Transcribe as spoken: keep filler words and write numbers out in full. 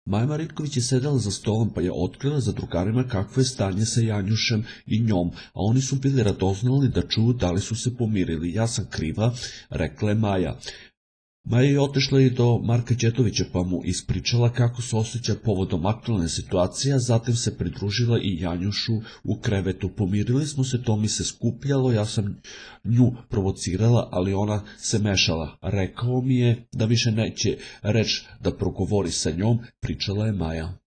Maja Maritković je sedela za stolom pa je otkrila za drugarima kakvo je stanje sa Janjušem i njom, a oni su bili radoznali da čuju da li su se pomirili. Ja sam kriva, rekla je Maja. Maja je otišla i do Marka Đetovića pa mu ispričala kako se osjeća povodom aktualne situacije, a zatim se pridružila i Janjušu u krevetu. Pomirili smo se, to mi se skupljalo, ja sam nju provocirala, ali ona se mešala. Rekao mi je da više neće reći da progovori sa njom, pričala je Maja.